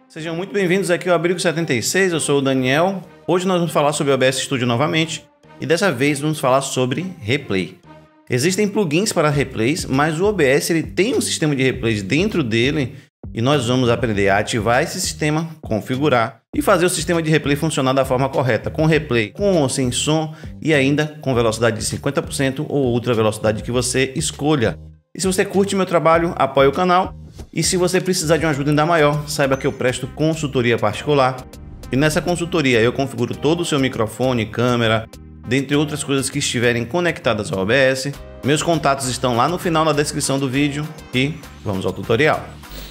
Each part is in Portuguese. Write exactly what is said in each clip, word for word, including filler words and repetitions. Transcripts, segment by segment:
Sejam muito bem-vindos aqui ao Abrigo setenta e seis, eu sou o Daniel. Hoje nós vamos falar sobre o O B S Studio novamente e dessa vez vamos falar sobre replay. Existem plugins para replays, mas o O B S ele tem um sistema de replays dentro dele e nós vamos aprender a ativar esse sistema, configurar e fazer o sistema de replay funcionar da forma correta, com replay com ou sem som e ainda com velocidade de cinquenta por cento ou outra velocidade que você escolha. E se você curte meu trabalho, apoie o canal. E se você precisar de uma ajuda ainda maior, saiba que eu presto consultoria particular. E nessa consultoria eu configuro todo o seu microfone, câmera, dentre outras coisas que estiverem conectadas ao O B S. Meus contatos estão lá no final na descrição do vídeo e vamos ao tutorial.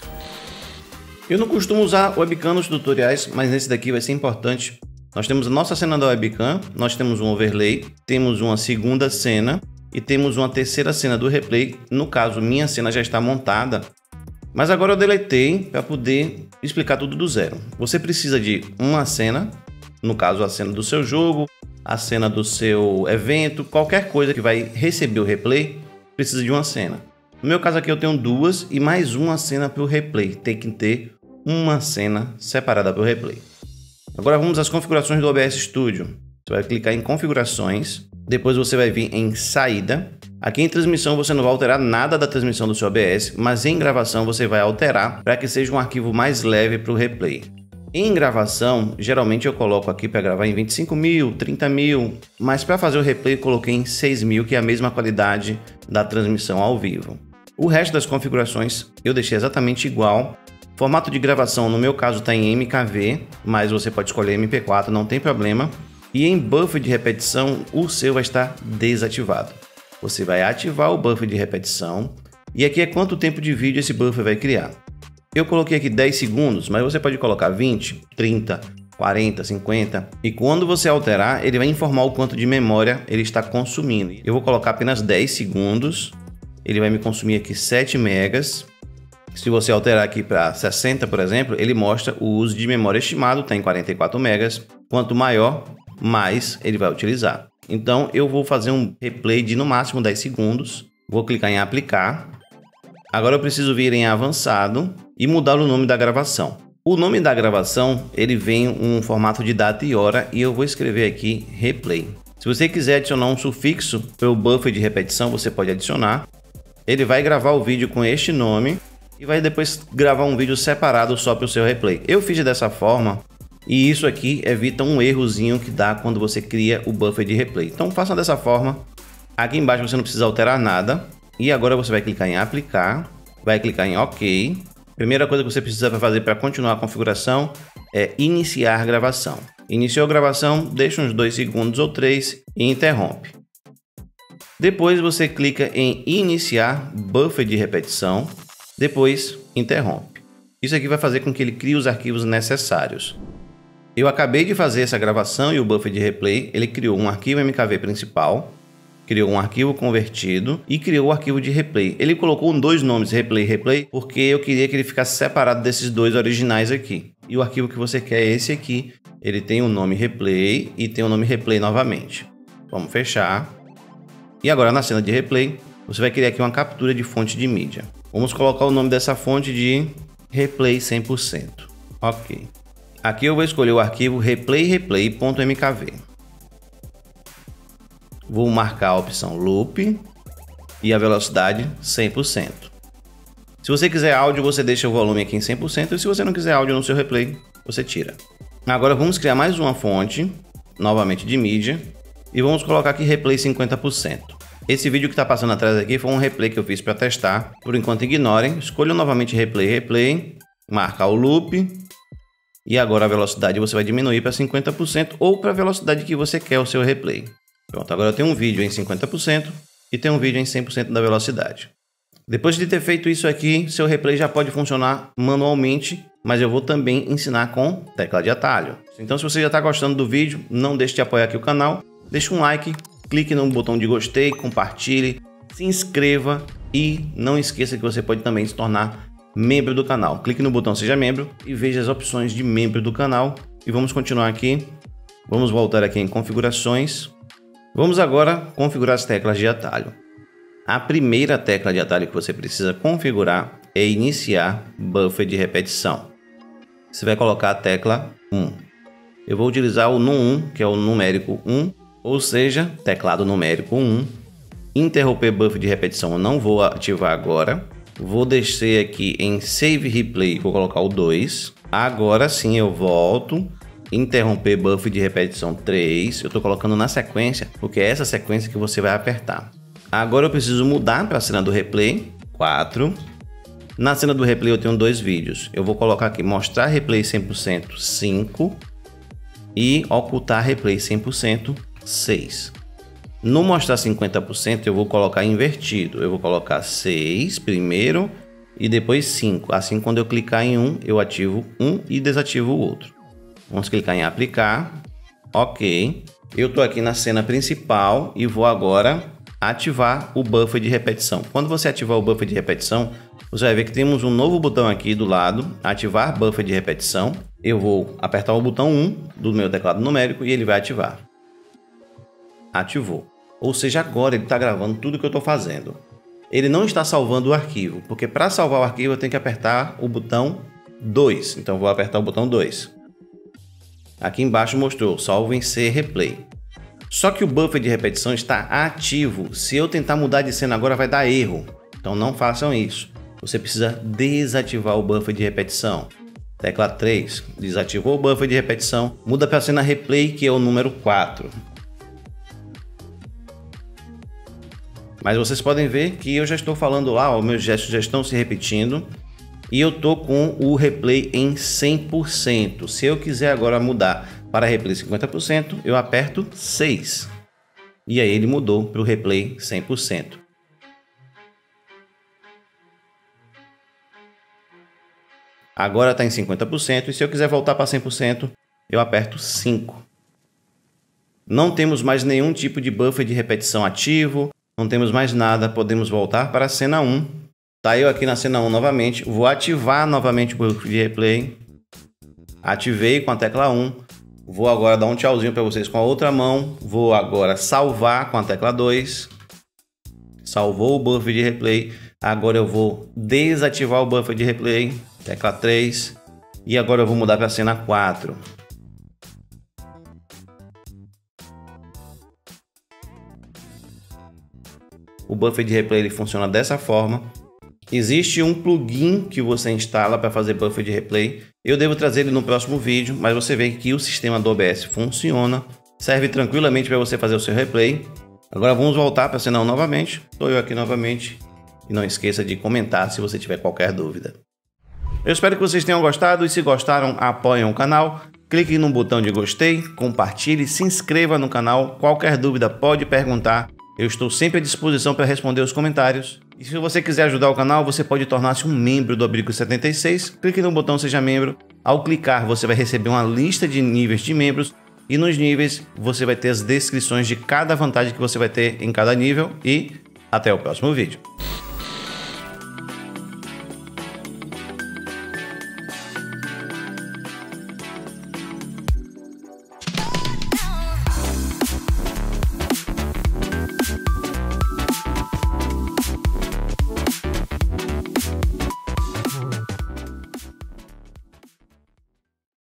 Eu não costumo usar webcam nos tutoriais, mas nesse daqui vai ser importante. Nós temos a nossa cena da webcam, nós temos um overlay, temos uma segunda cena e temos uma terceira cena do replay. No caso, minha cena já está montada. Mas agora eu deletei para poder explicar tudo do zero. Você precisa de uma cena, no caso a cena do seu jogo, a cena do seu evento, qualquer coisa que vai receber o replay, precisa de uma cena. No meu caso aqui eu tenho duas e mais uma cena para o replay. Tem que ter uma cena separada para o replay. Agora vamos às configurações do O B S Studio. Você vai clicar em configurações, depois você vai vir em saída. Aqui em transmissão você não vai alterar nada da transmissão do seu O B S, mas em gravação você vai alterar para que seja um arquivo mais leve para o replay. Em gravação, geralmente eu coloco aqui para gravar em vinte e cinco mil, trinta mil, mas para fazer o replay eu coloquei em seis mil, que é a mesma qualidade da transmissão ao vivo. O resto das configurações eu deixei exatamente igual. Formato de gravação no meu caso está em M K V, mas você pode escolher M P quatro, não tem problema. E em buffer de repetição o seu vai estar desativado. Você vai ativar o buffer de repetição e aqui é quanto tempo de vídeo esse buffer vai criar. Eu coloquei aqui dez segundos, mas você pode colocar vinte, trinta, quarenta, cinquenta e quando você alterar ele vai informar o quanto de memória ele está consumindo. Eu vou colocar apenas dez segundos, ele vai me consumir aqui sete megas. Se você alterar aqui para sessenta, por exemplo, ele mostra o uso de memória estimado, está em quarenta e quatro megas. Quanto maior, mais ele vai utilizar. Então eu vou fazer um replay de no máximo dez segundos, vou clicar em aplicar. Agora eu preciso vir em avançado e mudar o nome da gravação. O nome da gravação ele vem em um formato de data e hora e eu vou escrever aqui replay. Se você quiser adicionar um sufixo para o buffer de repetição, você pode adicionar. Ele vai gravar o vídeo com este nome e vai depois gravar um vídeo separado só para o seu replay. Eu fiz dessa forma. E isso aqui evita um errozinho que dá quando você cria o buffer de replay. Então faça dessa forma. Aqui embaixo você não precisa alterar nada. E agora você vai clicar em aplicar. Vai clicar em OK. Primeira coisa que você precisa fazer para continuar a configuração é iniciar gravação. Iniciou a gravação, deixa uns dois segundos ou três e interrompe. Depois você clica em iniciar buffer de repetição. Depois interrompe. Isso aqui vai fazer com que ele crie os arquivos necessários. Eu acabei de fazer essa gravação e o buffer de replay, ele criou um arquivo M K V principal, criou um arquivo convertido e criou o arquivo de replay. Ele colocou dois nomes, replay e replay, porque eu queria que ele ficasse separado desses dois originais aqui. E o arquivo que você quer é esse aqui, ele tem o nome replay e tem o nome replay novamente. Vamos fechar. E agora na cena de replay, você vai criar aqui uma captura de fonte de mídia. Vamos colocar o nome dessa fonte de replay cem por cento. Ok. Aqui eu vou escolher o arquivo replayreplay.mkv. Vou marcar a opção loop e a velocidade cem por cento. Se você quiser áudio, você deixa o volume aqui em cem por cento e se você não quiser áudio no seu replay, você tira. Agora vamos criar mais uma fonte, novamente de mídia, e vamos colocar aqui replay cinquenta por cento. Esse vídeo que está passando atrás aqui foi um replay que eu fiz para testar. Por enquanto ignorem, escolha novamente replay, replay, marcar o loop. E agora a velocidade você vai diminuir para cinquenta por cento ou para a velocidade que você quer o seu replay. Pronto, agora eu tenho um vídeo em cinquenta por cento e tenho um vídeo em cem por cento da velocidade. Depois de ter feito isso aqui, seu replay já pode funcionar manualmente, mas eu vou também ensinar com tecla de atalho. Então se você já está gostando do vídeo, não deixe de apoiar aqui o canal, deixe um like, clique no botão de gostei, compartilhe, se inscreva e não esqueça que você pode também se tornar membro do canal. Clique no botão seja membro e veja as opções de membro do canal. E vamos continuar aqui. Vamos voltar aqui em configurações. Vamos agora configurar as teclas de atalho. A primeira tecla de atalho que você precisa configurar é iniciar buffer de repetição. você vai colocar a tecla um. Eu vou utilizar o num um, que é o numérico um, ou seja, teclado numérico um. Interromper buffer de repetição eu não vou ativar agora. Vou descer aqui em Save Replay, vou colocar o dois. Agora sim eu volto. Interromper buffer de repetição três. Eu estou colocando na sequência, porque é essa sequência que você vai apertar. Agora eu preciso mudar para a cena do replay. quatro. Na cena do replay eu tenho dois vídeos. Eu vou colocar aqui mostrar replay cem por cento cinco e ocultar replay cem por cento seis. No mostrar cinquenta por cento eu vou colocar invertido. Eu vou colocar seis primeiro e depois cinco. Assim, quando eu clicar em um, eu ativo um e desativo o outro. Vamos clicar em aplicar. Ok. Eu estou aqui na cena principal e vou agora ativar o buffer de repetição. Quando você ativar o buffer de repetição, você vai ver que temos um novo botão aqui do lado, ativar buffer de repetição. Eu vou apertar o botão um do meu teclado numérico e ele vai ativar. Ativou. Ou seja, agora ele está gravando tudo que eu estou fazendo. Ele não está salvando o arquivo, porque para salvar o arquivo eu tenho que apertar o botão dois. Então eu vou apertar o botão dois. Aqui embaixo mostrou, salvo em C replay. Só que o buffer de repetição está ativo. Se eu tentar mudar de cena agora vai dar erro. Então não façam isso. Você precisa desativar o buffer de repetição. Tecla três, desativou o buffer de repetição. Muda para a cena replay, que é o número quatro. Mas vocês podem ver que eu já estou falando lá, ó, meus gestos já estão se repetindo. E eu estou com o replay em cem por cento. Se eu quiser agora mudar para replay cinquenta por cento, eu aperto seis. E aí ele mudou para o replay cem por cento. Agora está em cinquenta por cento e se eu quiser voltar para cem por cento, eu aperto cinco. Não temos mais nenhum tipo de buffer de repetição ativo, não temos mais nada, podemos voltar para a cena um. Tá eu aqui na cena um novamente, vou ativar novamente o buffer de replay. Ativei com a tecla um. Vou agora dar um tchauzinho para vocês com a outra mão. Vou agora salvar com a tecla dois. Salvou o buffer de replay. Agora eu vou desativar o buffer de replay. Tecla três. E agora eu vou mudar para a cena quatro. O buffer de replay ele funciona dessa forma. Existe um plugin que você instala para fazer buffer de replay. Eu devo trazer ele no próximo vídeo, mas você vê que o sistema do O B S funciona. Serve tranquilamente para você fazer o seu replay. Agora vamos voltar para a cena um novamente. Estou eu aqui novamente. E não esqueça de comentar se você tiver qualquer dúvida. Eu espero que vocês tenham gostado e se gostaram, apoiem o canal. Clique no botão de gostei, compartilhe, se inscreva no canal. Qualquer dúvida pode perguntar. Eu estou sempre à disposição para responder os comentários. E se você quiser ajudar o canal, você pode tornar-se um membro do Abrigo setenta e seis. Clique no botão Seja Membro. Ao clicar, você vai receber uma lista de níveis de membros. E nos níveis, você vai ter as descrições de cada vantagem que você vai ter em cada nível. E até o próximo vídeo.